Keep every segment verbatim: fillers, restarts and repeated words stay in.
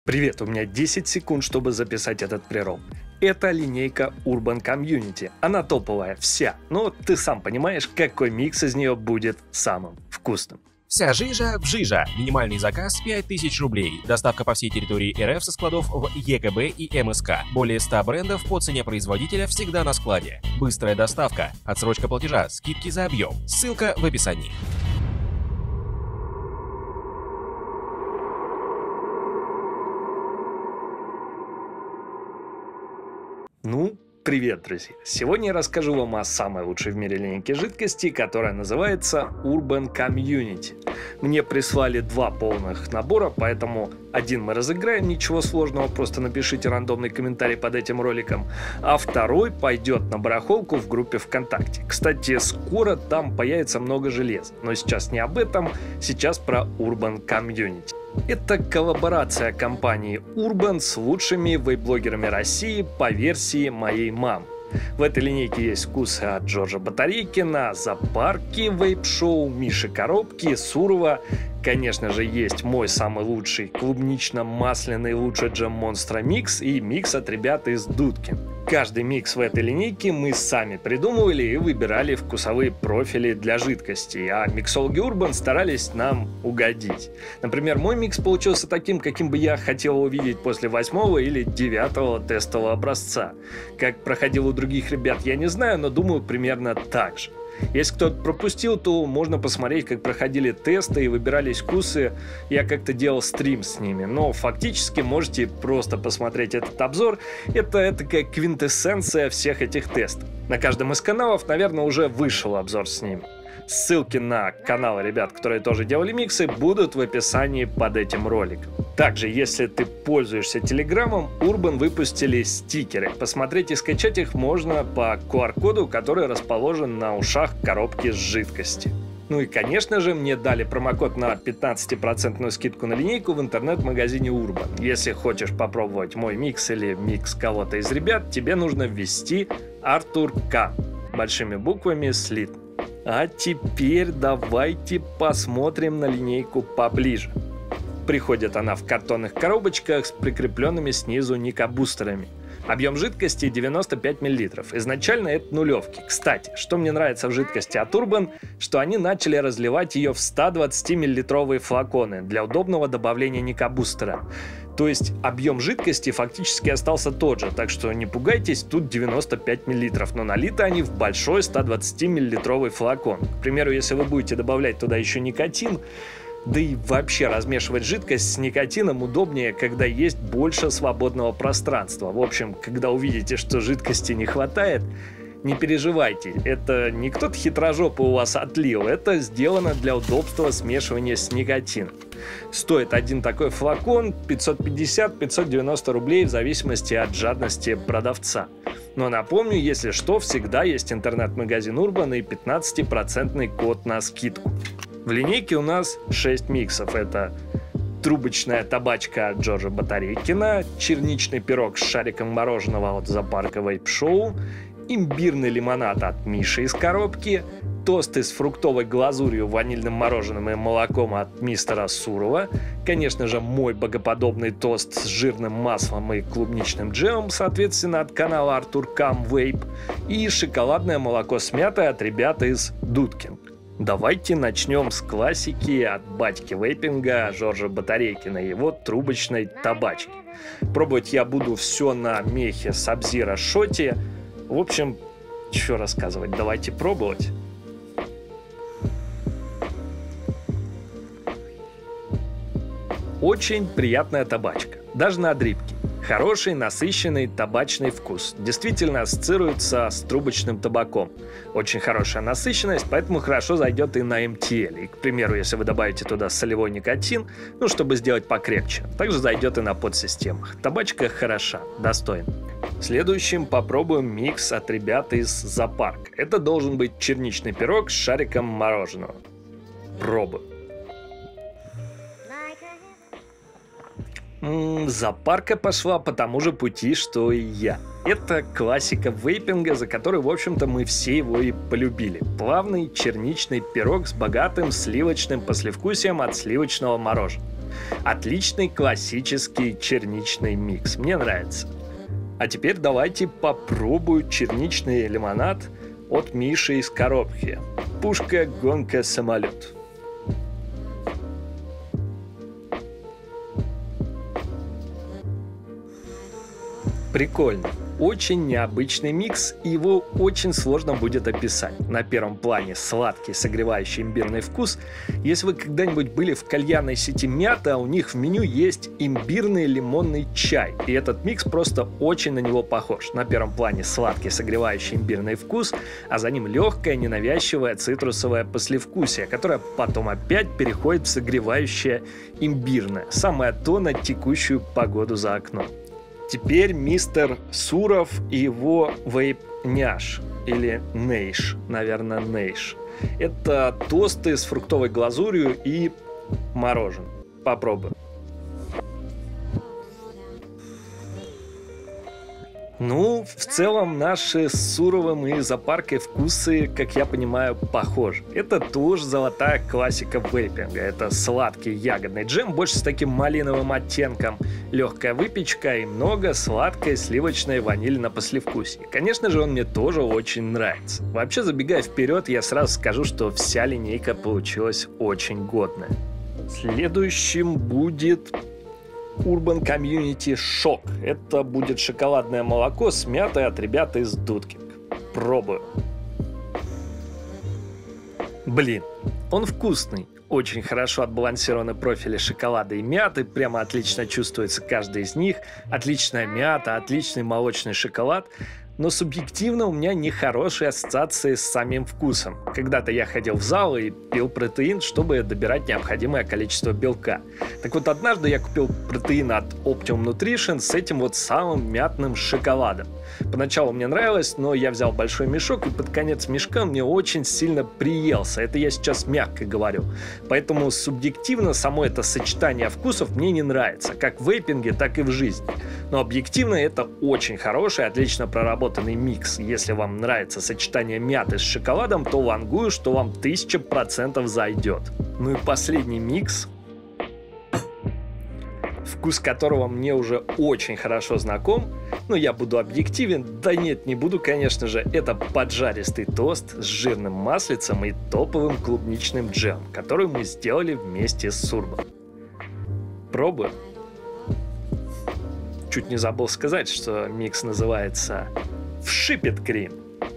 Привет, у меня десять секунд, чтобы записать этот прерол. Это линейка Urban Community. Она топовая, вся. Но ты сам понимаешь, какой микс из нее будет самым вкусным. Вся жижа в жижа. Минимальный заказ пять тысяч рублей. Доставка по всей территории эр эф со складов в е ка бэ и эм эс ка. Более ста брендов по цене производителя всегда на складе. Быстрая доставка. Отсрочка платежа. Скидки за объем. Ссылка в описании. Ну, привет, друзья! Сегодня я расскажу вам о самой лучшей в мире линейке жидкости, которая называется Urban Community. Мне прислали два полных набора, поэтому один мы разыграем, ничего сложного, просто напишите рандомный комментарий под этим роликом, а второй пойдет на барахолку в группе ВКонтакте. Кстати, скоро там появится много железа, но сейчас не об этом, сейчас про Urban Community. Это коллаборация компании Urban с лучшими вейп-блогерами России по версии моей мамы. В этой линейке есть вкусы от Джорджа Батарейкина, Запарки, вейп-шоу, Миши Коробки, Сурова. Конечно же, есть мой самый лучший клубнично-масляный лучший джем Монстра микс и микс от ребят из Дудки. Каждый микс в этой линейке мы сами придумывали и выбирали вкусовые профили для жидкостей, а миксологи Urban старались нам угодить. Например, мой микс получился таким, каким бы я хотел увидеть после восьмого или девятого тестового образца. Как проходил у других ребят, я не знаю, но думаю примерно так же. Если кто-то пропустил, то можно посмотреть, как проходили тесты и выбирались вкусы. Я как-то делал стрим с ними, но фактически можете просто посмотреть этот обзор. Это такая квинтэссенция всех этих тестов. На каждом из каналов, наверное, уже вышел обзор с ними. Ссылки на каналы ребят, которые тоже делали миксы, будут в описании под этим роликом. Также, если ты пользуешься Телеграмом, Urban выпустили стикеры. Посмотреть и скачать их можно по ку ар коду, который расположен на ушах коробки с жидкостью. Ну и, конечно же, мне дали промокод на пятнадцатипроцентную скидку на линейку в интернет-магазине Urban. Если хочешь попробовать мой микс или микс кого-то из ребят, тебе нужно ввести Артур К. большими буквами слит. А теперь давайте посмотрим на линейку поближе. Приходит она в картонных коробочках с прикрепленными снизу никобустерами. Объем жидкости девяносто пять миллилитров. Изначально это нулевки. Кстати, что мне нравится в жидкости от Urban, что они начали разливать ее в сто двадцатимиллилитровые флаконы для удобного добавления никобустера. То есть объем жидкости фактически остался тот же, так что не пугайтесь, тут девяносто пять миллилитров, но налиты они в большой сто двадцатимиллилитровый флакон. К примеру, если вы будете добавлять туда еще никотин, да и вообще размешивать жидкость с никотином удобнее, когда есть больше свободного пространства. В общем, когда увидите, что жидкости не хватает, не переживайте, это не кто-то хитрожопый у вас отлил, это сделано для удобства смешивания с никотином. Стоит один такой флакон пятьсот пятьдесят — пятьсот девяносто рублей в зависимости от жадности продавца. Но напомню, если что, всегда есть интернет-магазин Urban и пятнадцатипроцентный код на скидку. В линейке у нас шесть миксов. Это трубочная табачка от Джорджа Батарейкина, черничный пирог с шариком мороженого от Запарка вейп-шоу, имбирный лимонад от Миши из коробки, тосты с фруктовой глазурью, ванильным мороженым и молоком от мистера Сурова, конечно же, мой богоподобный тост с жирным маслом и клубничным джемом, соответственно, от канала Артур Кам Вейп, и шоколадное молоко с мятой от ребят из Дудкин. Давайте начнем с классики от батьки вейпинга Джорджа Батарейкина, его трубочной табачки. Пробовать я буду все на мехе Sub-Zero шоте. В общем, что рассказывать, давайте пробовать. Очень приятная табачка, даже на дрипке. Хороший, насыщенный табачный вкус. Действительно ассоциируется с трубочным табаком. Очень хорошая насыщенность, поэтому хорошо зайдет и на эм ти эл. И, к примеру, если вы добавите туда солевой никотин, ну, чтобы сделать покрепче, также зайдет и на подсистемах. Табачка хороша, достойна. Следующим попробуем микс от ребят из Запарк. Это должен быть черничный пирог с шариком мороженого. Пробуем. М-м, Запарка пошла по тому же пути, что и я. Это классика вейпинга, за который, в общем-то, мы все его и полюбили. Плавный черничный пирог с богатым сливочным послевкусием от сливочного мороженого. Отличный классический черничный микс, мне нравится. А теперь давайте попробую черничный лимонад от Миши из коробки. Пушка, гонка, самолет. Прикольно. Очень необычный микс, и его очень сложно будет описать. На первом плане сладкий, согревающий имбирный вкус. Если вы когда-нибудь были в кальянной сети Мята, у них в меню есть имбирный лимонный чай. И этот микс просто очень на него похож. На первом плане сладкий, согревающий имбирный вкус, а за ним легкое, ненавязчивое цитрусовое послевкусие, которое потом опять переходит в согревающее имбирное. Самое то на текущую погоду за окном. Теперь мистер Суров и его вейп-няш, или нейш, наверное, нейш. Это тосты с фруктовой глазурью и мороженым. Попробуем. Ну, в целом наши с Суровым и Зоопаркой вкусы, как я понимаю, похожи. Это тоже золотая классика вейпинга. Это сладкий ягодный джем, больше с таким малиновым оттенком, легкая выпечка и много сладкой сливочной ванили на послевкусии. Конечно же, он мне тоже очень нравится. Вообще, забегая вперед, я сразу скажу, что вся линейка получилась очень годная. Следующим будет Urban Community Shock. Это будет шоколадное молоко с мятой от ребят из Дудкинг. Пробую. Блин, он вкусный. Очень хорошо отбалансированы профили шоколада и мяты. Прямо отлично чувствуется каждый из них. Отличная мята, отличный молочный шоколад. Но субъективно у меня нехорошие ассоциации с самим вкусом. Когда-то я ходил в зал и пил протеин, чтобы добирать необходимое количество белка. Так вот, однажды я купил протеин от Optimum Nutrition с этим вот самым мятным шоколадом. Поначалу мне нравилось, но я взял большой мешок, и под конец мешка мне очень сильно приелся. Это я сейчас мягко говорю. Поэтому субъективно само это сочетание вкусов мне не нравится, как в вейпинге, так и в жизни. Но объективно это очень хороший, отлично проработанный микс. Если вам нравится сочетание мяты с шоколадом, то вангую, что вам тысяча процентов зайдет. Ну и последний микс, вкус которого мне уже очень хорошо знаком, но я буду объективен, да нет, не буду, конечно же, это поджаристый тост с жирным маслицем и топовым клубничным джемом, который мы сделали вместе с Сурбом. Пробуем. Чуть не забыл сказать, что микс называется «Вшипет крем».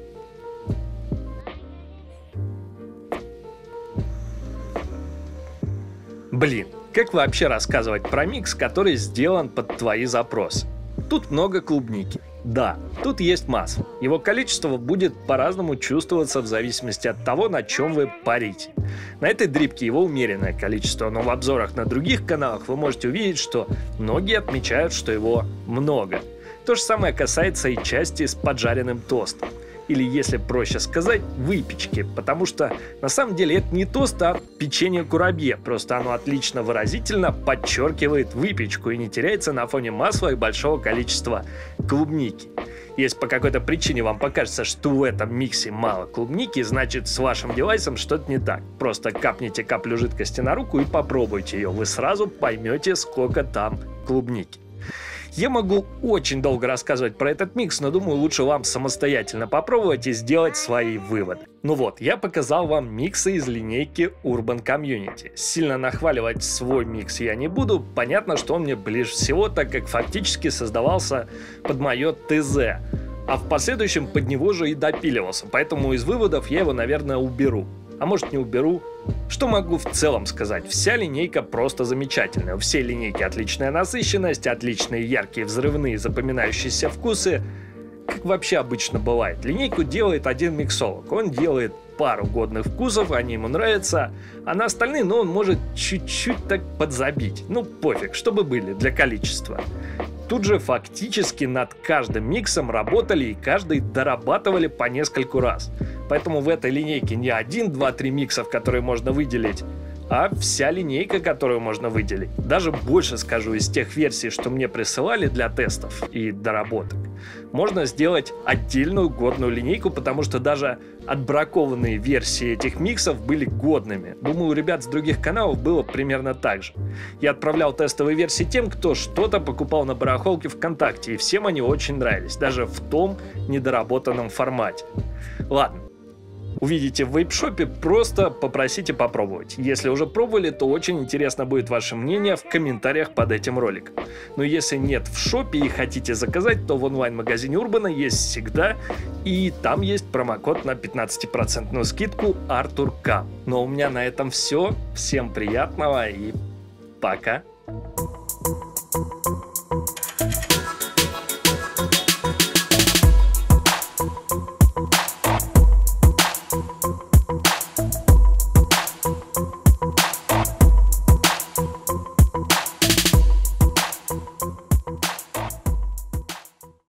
Блин, как вообще рассказывать про микс, который сделан под твои запросы? Тут много клубники. Да, тут есть масло. Его количество будет по-разному чувствоваться в зависимости от того, на чем вы парите. На этой дрипке его умеренное количество, но в обзорах на других каналах вы можете увидеть, что многие отмечают, что его много. То же самое касается и части с поджаренным тостом. Или, если проще сказать, выпечки, потому что на самом деле это не тост, а печенье курабье, просто оно отлично выразительно подчеркивает выпечку и не теряется на фоне масла и большого количества клубники. Если по какой-то причине вам покажется, что в этом миксе мало клубники, значит с вашим девайсом что-то не так. Просто капните каплю жидкости на руку и попробуйте ее, вы сразу поймете, сколько там клубники. Я могу очень долго рассказывать про этот микс, но думаю, лучше вам самостоятельно попробовать и сделать свои выводы. Ну вот, я показал вам миксы из линейки Urban Community. Сильно нахваливать свой микс я не буду, понятно, что он мне ближе всего, так как фактически создавался под мое ТЗ, а в последующем под него же и допиливался, поэтому из выводов я его, наверное, уберу. А может, не уберу. Что могу в целом сказать? Вся линейка просто замечательная. У всей линейки отличная насыщенность, отличные яркие, взрывные, запоминающиеся вкусы. Как вообще обычно бывает. Линейку делает один миксолог. Он делает пару годных вкусов, они ему нравятся. А на остальные, ну, он может чуть-чуть так подзабить. Ну, пофиг, чтобы были, для количества. Тут же фактически над каждым миксом работали и каждый дорабатывали по нескольку раз. Поэтому в этой линейке не один, два, три миксов, которые можно выделить, а вся линейка, которую можно выделить. Даже больше скажу, из тех версий, что мне присылали для тестов и доработок, можно сделать отдельную годную линейку, потому что даже отбракованные версии этих миксов были годными. Думаю, у ребят с других каналов было примерно так же. Я отправлял тестовые версии тем, кто что-то покупал на барахолке ВКонтакте, и всем они очень нравились, даже в том недоработанном формате. Ладно. Увидите в вейп-шопе, просто попросите попробовать. Если уже пробовали, то очень интересно будет ваше мнение в комментариях под этим роликом. Но если нет в шопе и хотите заказать, то в онлайн-магазине Урбана есть всегда, и там есть промокод на пятнадцатипроцентную скидку артурка. Но у меня на этом все. Всем приятного и пока.